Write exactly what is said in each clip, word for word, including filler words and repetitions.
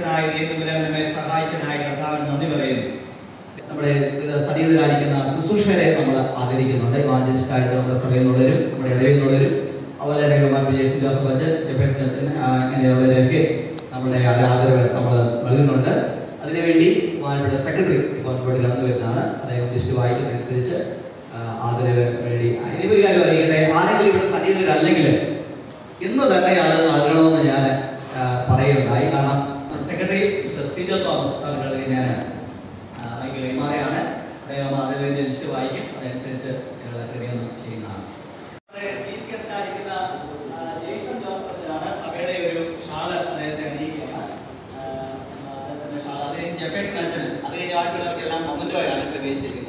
സർവശക്തനായ ദൈവത്തിനെ സഹായിച്ചതിനായി കർത്താവിന് നന്ദി പറയുന്നു. നമ്മുടെ സന്നിഹിതരായിരിക്കുന്ന ശുശ്രൂഷകരെ നമ്മൾ ആദരിക്കുന്നുണ്ട്. ഇവാഞ്ചലിസ്റ്റായിട്ട് നമ്മുടെ സഭയിൽ നിന്നുള്ളവരും നമ്മുടെ ഇടയിൽ നിന്നുള്ളവരും അതുപോലെ ജേസൺ ജോസഫ് അച്ഛൻ, ജെഫേഴ്സൺ അച്ഛൻ, ഇങ്ങനെയുള്ളവരൊക്കെ നമ്മുടെ ആദരവ് നമ്മൾ നൽകുന്നുണ്ട്. അതിനുവേണ്ടി ഇവിടെ സെക്രട്ടറി ഇപ്പോൾ ഇവിടെ കടന്നു വരുന്നതാണ്. അദ്ദേഹം ലിസ്റ്റ് വായിക്കുന്നതനുസരിച്ച് ആദരവ് വേണ്ടി ഒരു കാര്യം അറിയിക്കട്ടെ. ആരെങ്കിലും ഇവിടെ സന്നിഹിതരല്ലെങ്കിൽ ഇന്ന് തന്നെ അത് നൽകണമെന്ന് ഞാൻ പറയുകയുണ്ടായി. കാരണം സെക്രട്ടറി മിസ്റ്റർ സിജോ തോമസ് അവരുടെ ഞാൻ കൈമാറിയാണ്. അദ്ദേഹം ആദരവിൻ്റെ ലിസ്റ്റ് വായിക്കും. അതനുസരിച്ച് ഞങ്ങൾ ക്രമീകരണം ചെയ്യുന്നതാണ്. ചീഫ് ഗസ്റ്റ് ആയിരിക്കുന്ന ജേസൺ ജോസഫിനാണ് സഭയുടെ ഒരു ഷാള് അദ്ദേഹത്തെ അണിയിക്കുകയാണ്. ഷാൾ അത് ജെഫേഴ്സൺ അച്ഛൻ അത് കഴിഞ്ഞ് ബാക്കിയുള്ളവർക്കെല്ലാം മൊമന്റോയാണ് പ്രവേശിക്കുന്നത്.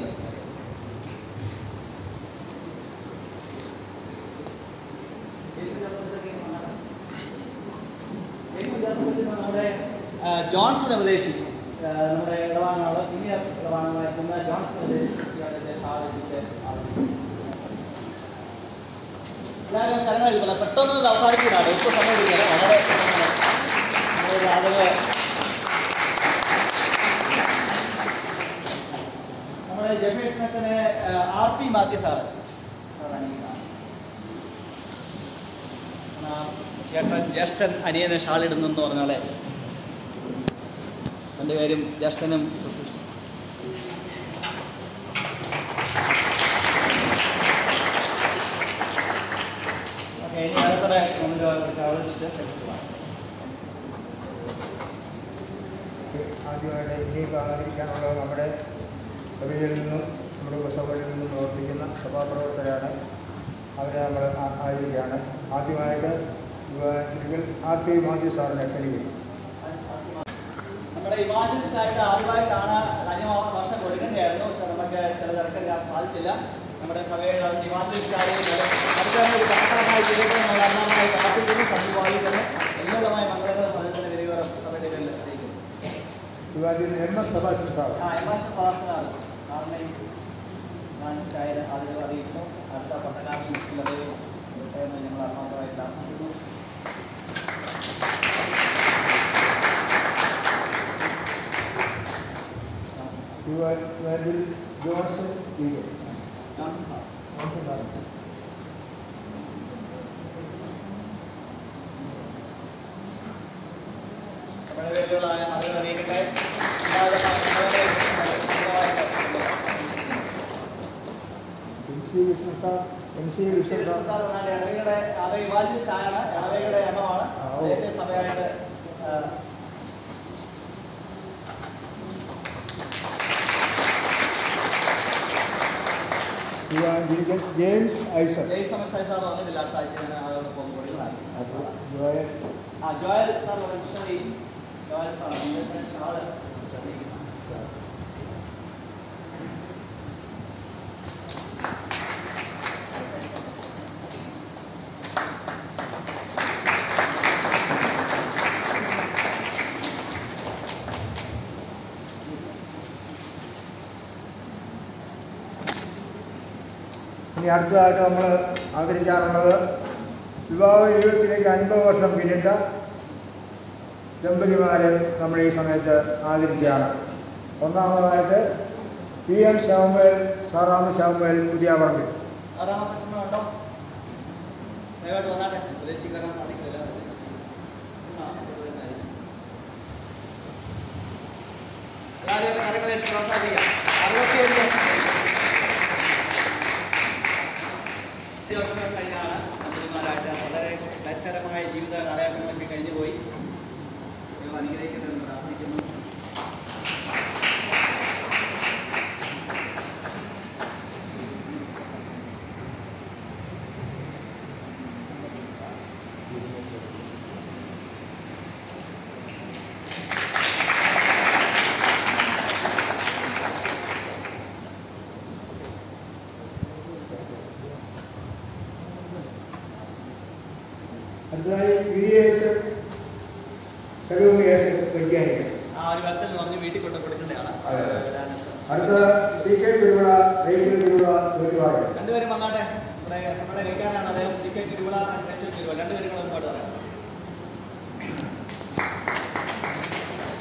നമ്മുടെ ജോൺസൺ ഉപദേശി നമ്മുടെ ഇടവാങ്ങാണ് സീനിയർ ഇടവാങ്ങായിരിക്കുന്ന ജോൺസൺ ഉപദേശിച്ച് എല്ലാവരും സ്ഥലങ്ങളില്ല. പെട്ടെന്ന് അവസാനിക്കുന്നതാണ്. ഒട്ടും സമയം എടുക്കില്ല. വളരെ അത് നമ്മുടെ ജെഫേഴ്സിനെ ആർ പി മാത്യു സാറ് ചേട്ടൻ ജ്യേഷ്ഠൻ അനിയന് ഷാളിടുന്നു എന്ന് പറഞ്ഞാലേ രണ്ടുപേരും ജ്യേഷ്ഠനും ഓക്കെ. ഇനി അടുത്തടെ ആദ്യമായിട്ട് ഇനിയിപ്പോൾ ആദരിക്കാനുള്ളത് നമ്മുടെ സഭയിൽ നിന്നും നമ്മുടെ ഉപസഭയിൽ നിന്നും പ്രവർത്തിക്കുന്ന സഭാപ്രവർത്തകരാണ്. അവരെ നമ്മൾ ആദരിക്കുകയാണ്. ആദ്യമായിട്ട് ആർ പി മാത്യു സാറിനെ ക്ഷണിക്കും. നമ്മുടെ ഇവാഞ്ചലിസ്റ്റായിട്ട് ആദ്യമായിട്ടാണ് കഴിഞ്ഞ വർഷം കൊടുക്കേണ്ടതായിരുന്നു. പക്ഷെ നമുക്ക് ചില തിരക്കാൻ സാധിച്ചില്ല. നമ്മുടെ സഭയുടെ ഇവാഞ്ചലിസ്റ്റായി അടുത്ത ഒരു കണക്കാനായി ചെയ്തിട്ടുള്ള അന്നാമായി കാത്തിരിക്കുന്നു. സന്ധിവാദിക്കുന്നു ഉന്നതമായ മംഗളങ്ങൾ അതിൻ്റെ വിരിവരം സഭയുടെ പേരിൽ അറിയിക്കുന്നു. എം എസ് സെബാസ്റ്റ്യൻ സാർ ആ എം എസ് സെബാസ്റ്റ്യനാണ് സാറിനെയും ഇവാഞ്ചലിസ്റ്റായ അതിൽ അറിയിക്കുന്നു. അടുത്ത പട്ടക്കാരൻ ലിസ്റ്റിലത് എന്ന് ഞങ്ങൾ ആത്മാർത്ഥമായിട്ട് അറിയിക്കുന്നു. Johnson Johnson sir Johnson sir നമ്മുടെ പേരുകളായ മറുകൾ അറിയിക്കട്ടെ. M C Vishnu sir M C Vishnu sir ഇടവകയുടെ അത് ഇവാഞ്ചലിസ്റ്റാണ്. ഇടവകയുടെ എണ്ണമാണ് അദ്ദേഹത്തെ സഭയായിട്ട് James Isaac James Isaac sir വന്നിട്ടില്ല. അടുത്ത ആഴ്ച ഞാൻ ആളോട് പോകുമ്പോൾ ജോയൽ ആ ജോയൽ സാർ വന്നിട്ട് ജോയൽ സാർ ഷാള് ഇനി അടുത്തതായിട്ട് നമ്മൾ ആദരിക്കാറുള്ളത് വിവാഹ ജീവിതത്തിലേക്ക് അൻപത് വർഷം പിന്നിട്ട ദമ്പതിമാരെ നമ്മൾ ഈ സമയത്ത് ആദരിക്കുകയാണ്. ഒന്നാമതായിട്ട് P M Samuel Saramma Samuel പുതിയ പറമ്പിൽ. ഉണ്ടോ ദയവായിട്ട് വന്നാട്ടെ. പ്രദേശീകരണം സാധിക്കില്ല. എല്ലാവരും കാര്യങ്ങളിൽ പ്രോത്സാഹിപ്പിക്കാം. അറുപത്തിയേഴ് വർഷങ്ങൾ കഴിഞ്ഞാണ് മന്ത്രിമാരായിട്ട് വളരെ ക്ലേശകരമായ ജീവിത കാലഘട്ടങ്ങളൊക്കെ കഴിഞ്ഞുപോയി. ദൈവം അനുഗ്രഹിക്കണമെന്ന് പ്രാർത്ഥിക്കുന്നു. അടുത്തതായി വി എസ് സലൂമി എസ് വൈജ്ഞാനികൻ. ആ ഒരു വരത്തിൽ എന്ന് പറഞ്ഞ് വീട്ടിൽ കൊണ്ട് കൊടുക്കേണ്ടതാണ്. അടുത്ത C K Thiruvila Rachel Thiruvila ഒരുപാട് രണ്ടുപേരും വന്നാട്ടെ. നമ്മുടെ നമ്മുടെ കളിക്കാരാണ് അദ്ദേഹം. C K Thiruvila Rachel Thiruvila രണ്ടുപേരും കൂടെ മുമ്പോട്ട് പറയാം.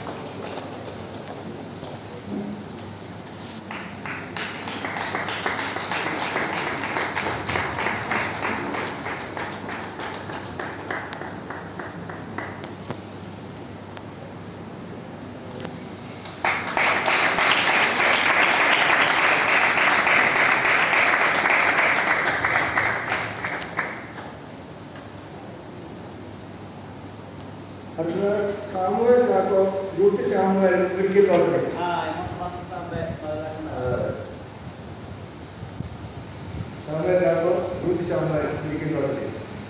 റൂത്ത് സാമുവൽ ഇടുക്കി തോട്ടത്തിൽ. Samuel Chacko Ruth Samuel Idukki തോട്ടത്തിൽ.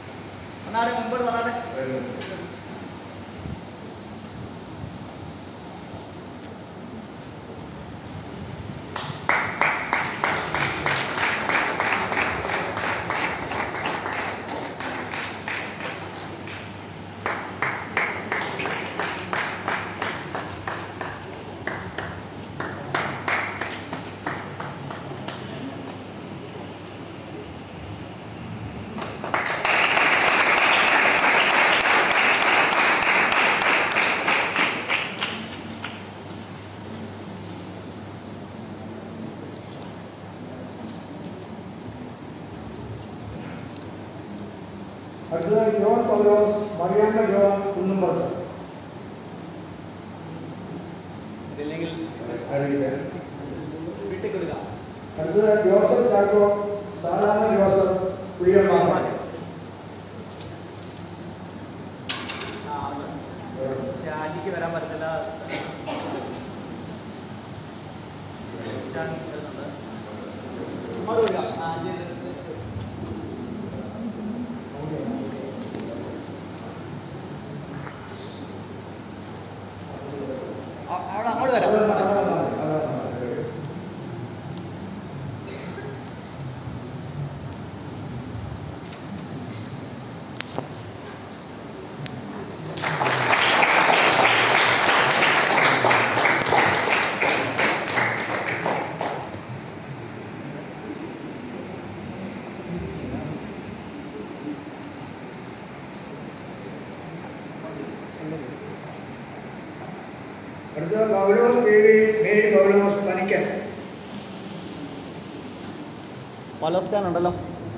അടുത്തത് ജോൺ പൗലോസ് മറിയാമ്മ ജോൺ കുന്നുംപുറത്ത്. അടുത്തത് ജോസഫ് ചാക്കോ സാറാമ്മ ജോസഫ് പുളിയമ്മാമ. വരാൻ പറ്റില്ല. അങ്ങോട്ട് വരാം. അടുത്ത പൗലോസ് ദേവി മേരി പൗലോസ് പനിക്കൻ. പൗലോസ് ഉണ്ടല്ലോ.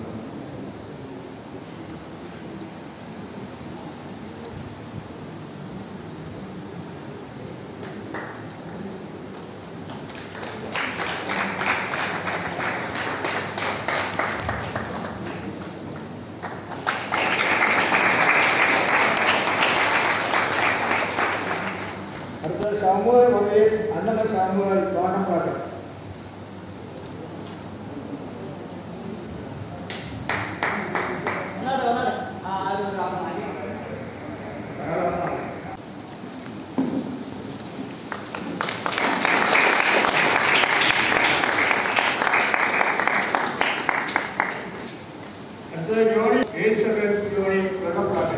Samuel Varghese Annamma Samuel Thottampattu. അടുത്തത് ജോണി എലിസബത്ത് ജോണി വെള്ളപ്പാട്ട്.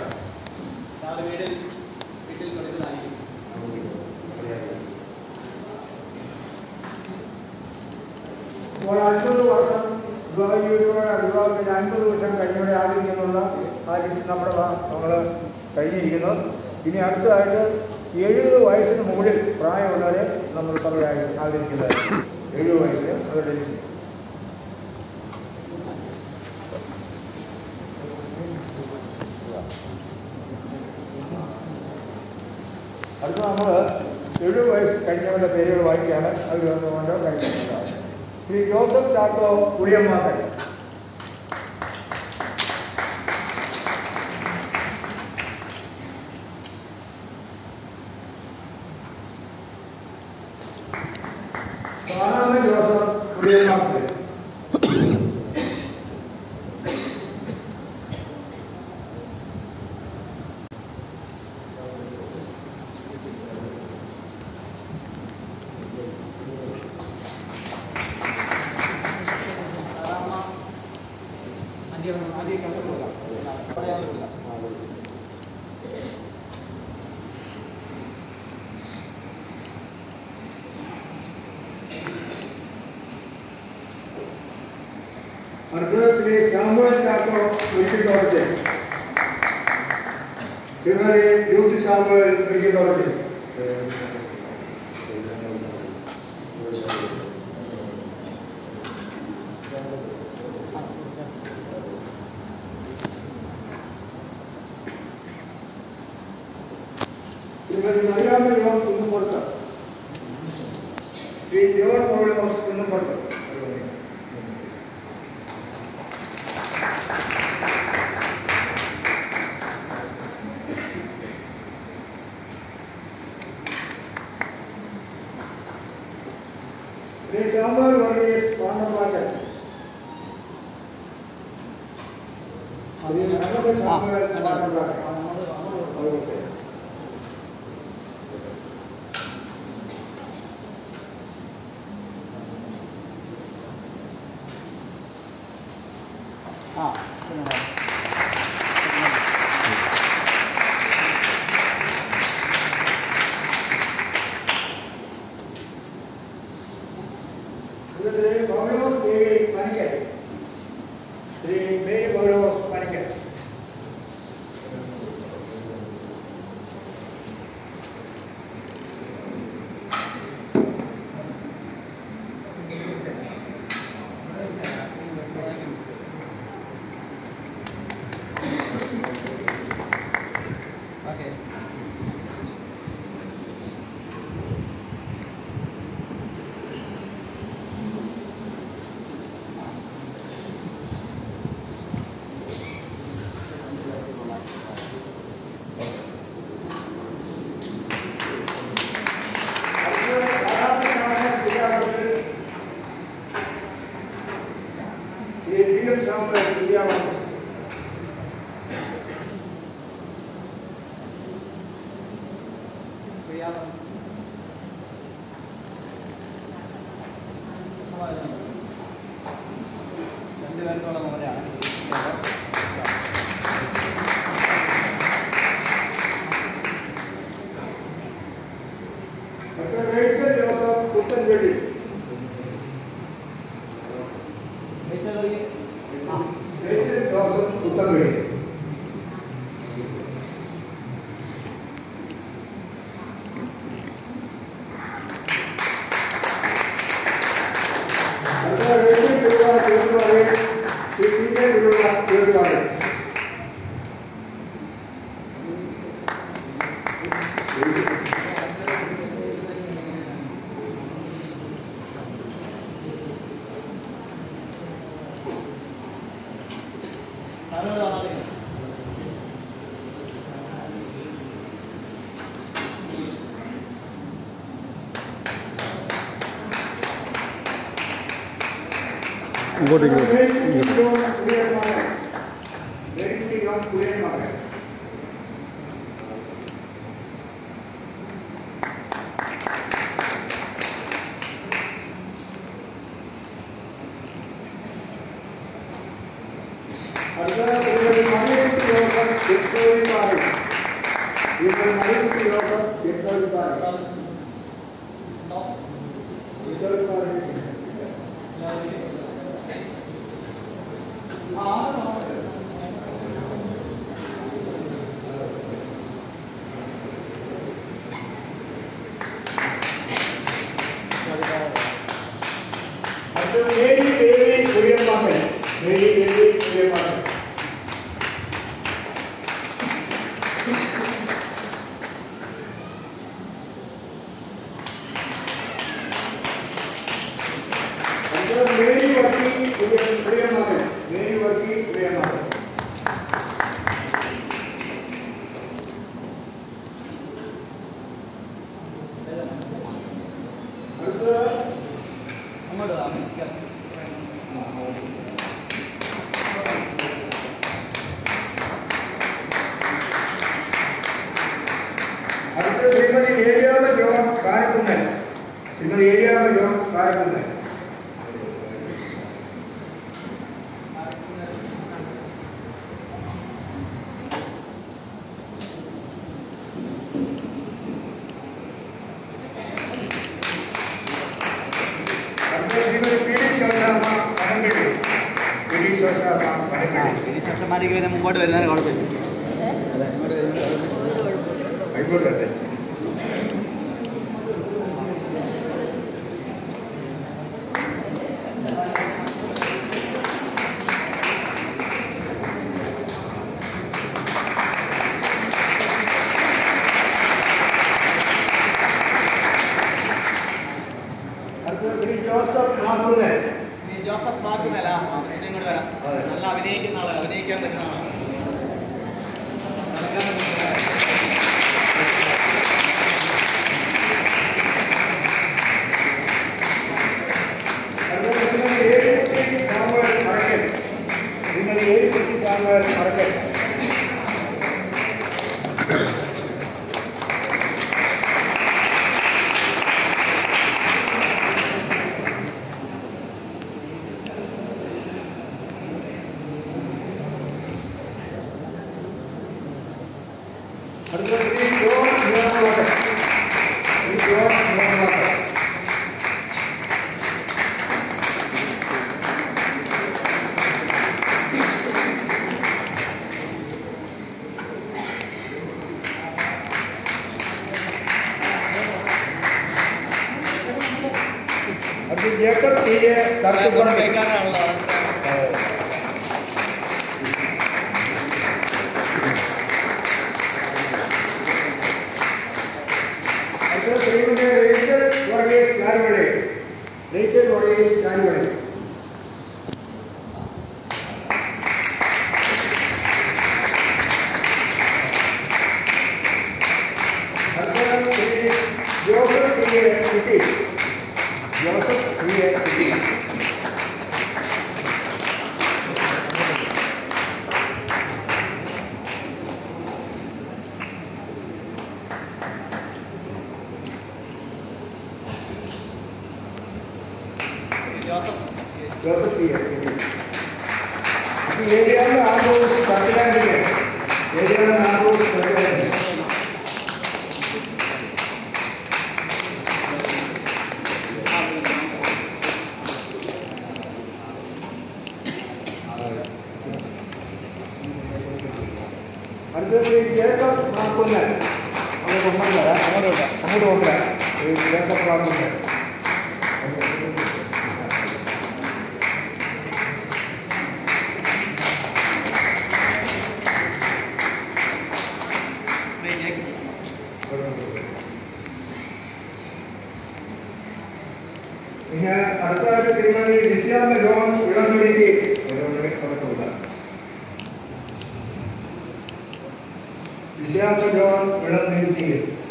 ഇപ്പോൾ അൻപത് വർഷം വിവാഹ ജീവിതത്തോടെ വിവാഹത്തിന് അൻപത് വർഷം കഴിഞ്ഞവിടെ ആഗ്രഹിക്കുന്നുള്ള കാര്യം നമ്മുടെ നമ്മൾ കഴിഞ്ഞിരിക്കുന്നു. ഇനി അടുത്തതായിട്ട് എഴുപത് വയസ്സിന് മുകളിൽ പ്രായമുള്ളവരെ നമ്മൾ സഭയായി ആഗ്രഹിക്കുന്നത്. എഴുപത് വയസ്സിൽ അവരുടെ അടുത്ത നമ്മൾ എഴുപത് വയസ്സ് കഴിഞ്ഞവരുടെ പേരുകൾ വായിക്കുകയാണ്. അവർ വന്നുകൊണ്ട് കഴിഞ്ഞിട്ടുണ്ടാവും. ശ്രീ ജോസഫ് ചാക്കോ പുളിയമ്മാക്കൽ. സാറാമ്മ ജോസഫ് പുളിയമ്മാക്കൽ. അടുത്തത് ശ്രീ സാമുവൽ ചാക്കോ ഇടുക്കിത്തോട്ടത്തിൽ. ശ്രീമതി യൂത്ത് സാമുവൽ ഇടുക്കിത്തോട്ടത്തിൽ. Shrimati Mariamma John Kunnumpurath. Shri John Paulose Kunnumpurath. Shri Samuel Varghese Pandappakkal, Shri Anantha Samuel Pandappakkal. അതുകൊണ്ട് ആ ശ്രീ പൗലോസ് ദേവി പണിക്കൽ, ശ്രീ മേരി പൗലോസ് പണിക്കൽ. ഇങ്ങോട്ടേക്ക് ശേഷന്മാർക്ക് പിന്നെ മുമ്പോട്ട് വരുന്നതിന് കുഴപ്പമില്ല. അതെ, ഇങ്ങോട്ട് ആയിക്കോട്ടെ. ശ്രീ ജോസഫ് മാക്കുന്നേൽ, ശ്രീ ജോസഫ് മാക്കുന്നേൽ ഇങ്ങോട്ട് വരാം. നല്ല അഭിനയിക്കുന്ന ആളാണ്, അഭിനയിക്കാൻ പറ്റുന്ന ആളാണ്. Jacob T A Tharkkappuram. അടുത്ത Shrimati Rachel Varghese Njanuvali. Rachel Varghese Njanuvali. Joseph T A Kutty. Joseph T A Kutty. Joseph T A Kutty. ഏരിയാന്ന് ആഘോഷ് പത്തിലാണ്ടിന് ഏരിയാന്ന് ആഘോഷ് പത്തിലാണ്ടിന് അടുത്തത് ജേക്കബ് മാക്കുന്നൻ. അവിടെ കൊണ്ടുവരാ അങ്ങോട്ട് അങ്ങോട്ട് കൊണ്ടുവരാ ജേക്കബ് മാക്കുന്നൻ. പിന്നെ അടുത്തതായിട്ട് Shrimati Lissiamma John Elamthuruthy. Lissiamma John Elamthuruthy.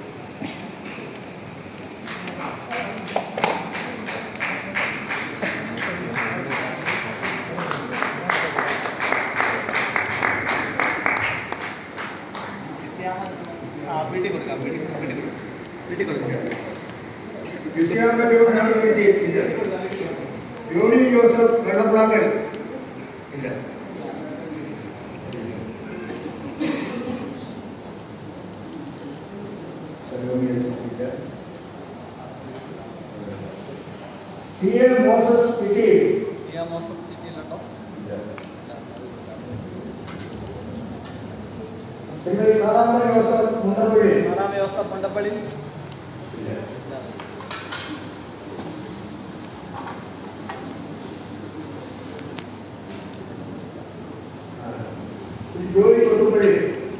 Lissiamma John Elamthuruthy. യോണി ജോസഫ് വെള്ളപ്ലാക്കൽ. ഇല്ല. C A Moses Pitti. Shrimati Saramma Joseph Mundappally. Joseph Mundappally. ജോലി കൊട്ടുപ്പള്ളി.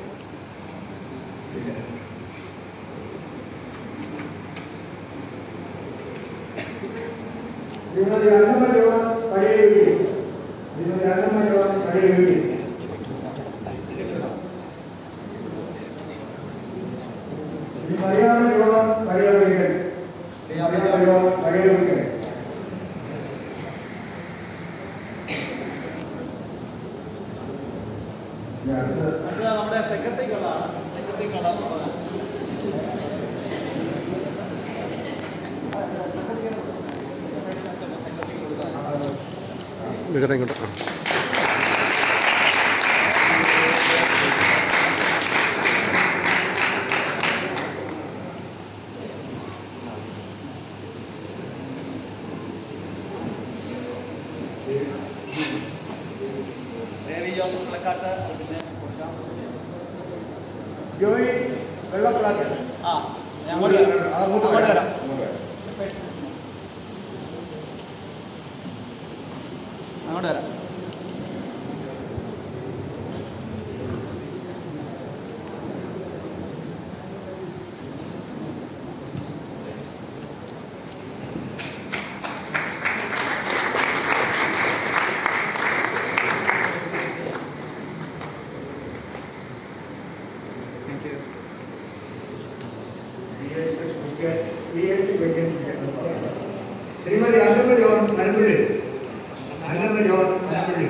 ശ്രീമതി അന്നമ്മ ജോൺ പഴയ വീട്ടിൽ. ശ്രീമതി അന്നമ്മ ജോൺ പഴയ വീട്ടിൽ. ശ്രീ മലയാള ജോൺ പഴയ വീട്ടിൽ. മലയാള ജോൺ പഴയ വീട്ടിൽ. നമ്മുടെ സെക്രട്ടറിക്കുള്ളതാണ്. സെക്രട്ടറിക്കുള്ള ഇങ്ങോട്ട് ഇങ്ങോട്ട് ജോസഫ് പ്ലക്കാട്ട് ജോയി വെള്ളപ്ലാക്കൽ. ആ അങ്ങോട്ട് അങ്ങോട്ട് വരാം. അങ്ങോട്ട് വരാം. ശ്രീമതി അന്നമ്മ ജോൺ അനപ്പള്ളി. അന്നമ്മ ജോൺ അനപ്പള്ളി.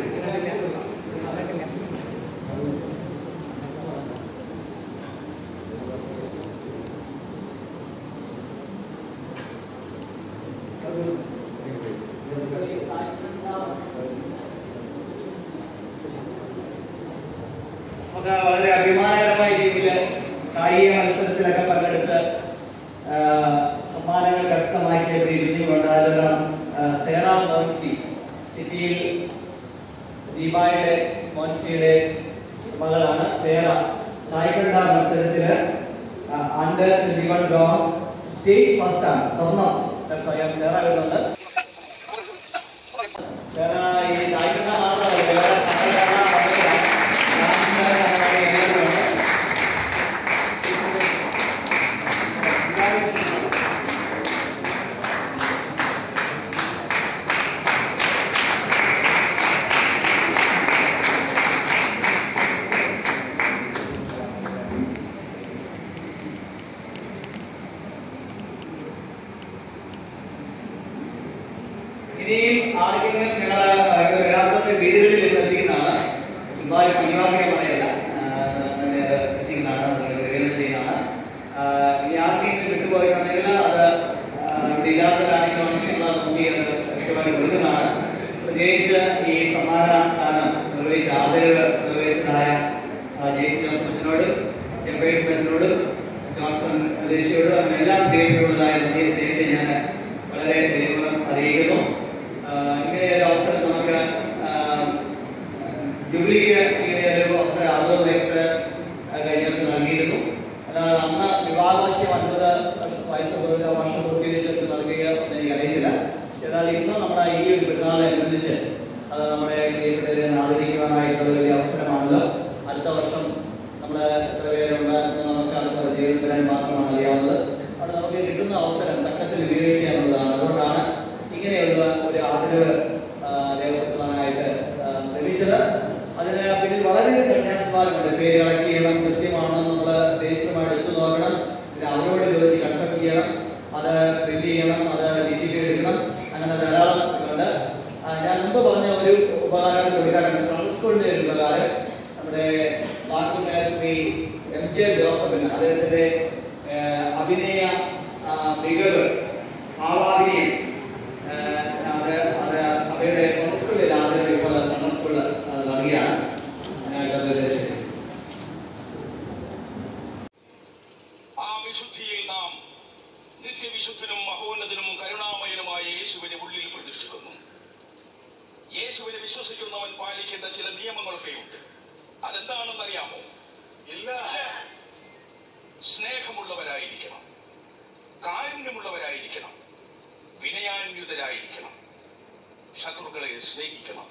വളരെ അഭിമാനകരമായ രീതിയിൽ കായിക മത്സരത്തിലൊക്കെ പങ്കെടുത്ത് സമ്മാനങ്ങൾ കരസ്ഥമാക്കിയ ഇരുന്നുകൊണ്ടാലും സേറ മോൻസി സിറ്റിയിൽ ദീപായുടെ മോൻസിയുടെ മകളാണ് സേറ. കായികണ്ട മത്സരത്തിൽ under twenty one girls state first ആണ്. സ്വർണം സ്വയം സേറ വരുന്നുണ്ട്. ഈ തായ്ക്കണ്ട മാത്രമല്ല വേറെ ഇനിയും ആർക്കെങ്കിലും ഞങ്ങളെ വരാത്തവരുടെ വീടുകളിൽ നിന്ന് എത്തിക്കുന്നതാണ്. ചുമ്മാ ഒഴിവാക്കാൻ പറയല്ല, എത്തിക്കുന്നതാണ്, വിവരണം ചെയ്യുന്നതാണ്. ഇനി ആർക്കെങ്കിലും വിട്ടുപോയിട്ടുണ്ടെങ്കിൽ അത് ഇവിടെ ഇല്ലാത്തവരാണെങ്കിലാണെങ്കിൽ ഞങ്ങൾ അത് നോക്കി അത് കൃത്യമായിട്ട് കൊടുക്കുന്നതാണ്. പ്രത്യേകിച്ച് ഈ സമ്മാനദാനം നിർവഹിച്ച ആദരവ് നിർവഹിച്ചതായ ജെയ്സി ജോസഫിനോടും എംപേഴ്സ് സ്മിത്തിനോടും ജോൺസൺ ദേശിയോടും അങ്ങനെ എല്ലാ പ്രിയപ്പെട്ടതായ നന്ദിയെ സ്നേഹത്തെ ഞാൻ വളരെ വിനീതം അറിയിക്കുന്നു. ഇങ്ങനെ ഒരു അവസരം നമുക്ക് ജൂബിലിക്ക് ഇങ്ങനെ ഒരു അവസരം അറുപത് വയസ്സ് കഴിഞ്ഞ വർഷം നൽകിയിരുന്നു. എന്നാൽ അന്ന് വിവാഹവാർഷികം അൻപത് വയസ്സ് വർഷം പൂർത്തീകരിച്ച് നൽകുക എന്ന് എനിക്ക് അറിയില്ല. എന്നാൽ ഇന്ന് നമ്മുടെ ഈ ഒരു പെരുന്നാളനുബന്ധിച്ച് അത് നമ്മുടെ പ്രിയപ്പെട്ടവരെ ആദരിക്കുവാനായിട്ടുള്ള ഒരു അവസരമാണല്ലോ. അടുത്ത വർഷം നമ്മൾ എത്ര പേരുണ്ട് എന്ന് നമുക്ക് അടുത്ത ജീവിതത്തിൽ മാത്രമാണ് അറിയാവുന്നത്. അവിടെ നമുക്ക് കിട്ടുന്ന അവസരം തക്കത്തിൽ ഉപയോഗിക്കാനുള്ളതാണ്. അതുകൊണ്ടാണ് ഇങ്ങനെയുള്ള ഒരു ആദരവ് രേഖപ്പെടുത്തുവാനായിട്ട് ശ്രമിച്ചത്. അതിന് പിന്നിൽ വളരെ കഠിനാധ്വാനമുണ്ട്. പേര് കളക്ട് ചെയ്യണം, കൃത്യമാണെന്ന് നമ്മൾ രജിസ്റ്ററുമായിട്ട് എടുത്തു നോക്കണം, പിന്നെ അവരോട് ചോദിച്ച് കൺഫേം ചെയ്യണം, അത് പ്രിന്റ് ചെയ്യണം, അത് ഡിജിറ്റ് എടുക്കണം, അങ്ങനെ ധാരാളം ഉണ്ട്. ഞാൻ മുമ്പ് പറഞ്ഞ ഒരു ഉപകാരം കൊടുക്കാറുണ്ട്. സൺഡേ സ്കൂളിന്റെ ഒരു ഉപകാരം നമ്മുടെ ഡോക്ടർ ശ്രീ എം ജെ ജോസഫിന് അദ്ദേഹത്തിന്റെ അഭിനയ മികവ് ഭാവാഭിനയം അത് അത് സഭയുടെ സൺഡേ സ്കൂളിൽ ആദ്യം ഇപ്പോൾ സൺഡേ സ്കൂളിൽ നൽകിയാണ്. ആ വിശുദ്ധിയിൽ നാം നിത്യവിശുദ്ധനും മഹോന്നതനും കരുണാമയനുമായ യേശുവിനെ ഉള്ളിൽ പ്രതിഷ്ഠിക്കുന്നു. യേശുവിനെ വിശ്വസിക്കുന്നവൻ പാലിക്കേണ്ട ചില നിയമങ്ങളൊക്കെയുണ്ട്. അതെന്താണെന്ന് അറിയാമോ? ഇല്ല. സ്നേഹമുള്ളവരായിരിക്കണം, കാരുണ്യമുള്ളവരായിരിക്കണം, വിനയാന്വിതരായിരിക്കണം, ശത്രുക്കളെ സ്നേഹിക്കണം.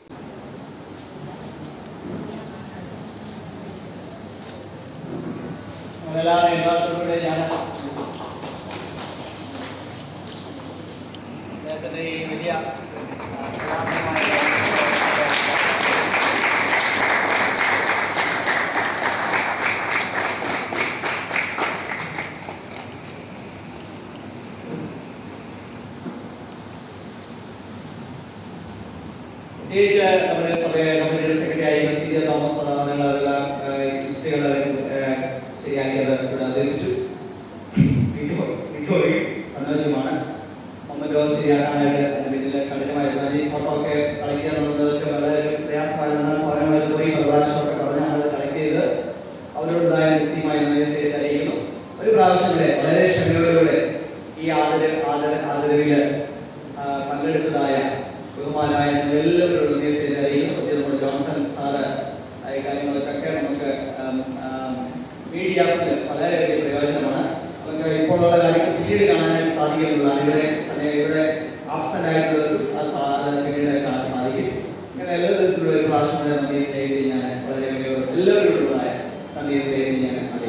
എല്ലാവരുടെ ഞാൻ അദ്ദേഹത്തിന്റെ ഈ വലിയ പ്രത്യേകിച്ച് നമ്മുടെ സഭയെ കമ്മിറ്റിയുടെ സെക്രട്ടറി സി എ തോമസ് നിങ്ങളെല്ലാം ക്രിസ്ത്യകളെല്ലാം ശരിയാക്കിയത് ഇവിടെ അവതരിപ്പിച്ചു. സന്നദ്ധമാണ് മുഹമ്മദ് റോസ് ശരിയാക്കാനായിട്ട് അതിന് പിന്നിൽ കഠിനമായിരുന്നു. ഈ ഫോട്ടോ ഒക്കെ കളക്ട് ചെയ്യാന്നുള്ളതൊക്കെ വളരെ പ്രയാസമായിരുന്ന ഭവനങ്ങളിൽ പോയി പ്രാവശ്യമൊക്കെ പറഞ്ഞാൽ അത് കളക്ട് ചെയ്ത് അവരോടേതായ നിശ്ചയമായി സ്റ്റേജ് അറിയിക്കുന്നു. ഒരു പ്രാവശ്യം കൂടെ വളരെ ക്ഷമയോടുകൂടെ ഈ ആദര ആദര ആദരവില് പങ്കെടുത്തതായ ബഹുമാനായ എല്ലാവരോടും സ്റ്റേജ് അറിയിക്കുന്നു. പ്രത്യേകം നമ്മുടെ ജോൺസൺ സാറ് ഈ കാര്യങ്ങൾക്കൊക്കെ നമുക്ക് മീഡിയാസിന് വളരെ വലിയ പ്രയോജനമാണ്. നമുക്ക് ഇപ്പോഴുള്ള കാര്യങ്ങൾ പിന്നീട് കാണാനായിട്ട് സാധിക്കുന്നതാണ്. ഇവിടെ തന്നെ ഇവിടെ ആബ്സെന്റ് ആയിട്ടുള്ളവർക്ക് പിന്നീട് കാണാൻ സാധിക്കും. ഇങ്ങനെ എല്ലാ തരത്തിലുള്ള ഒരു പ്രാവശ്യം നന്ദി സ്നേഹിച്ച് ഞാൻ വളരെ എല്ലാവരോടുള്ളതായ നന്ദി സ്നേഹിച്ച് ഞാൻ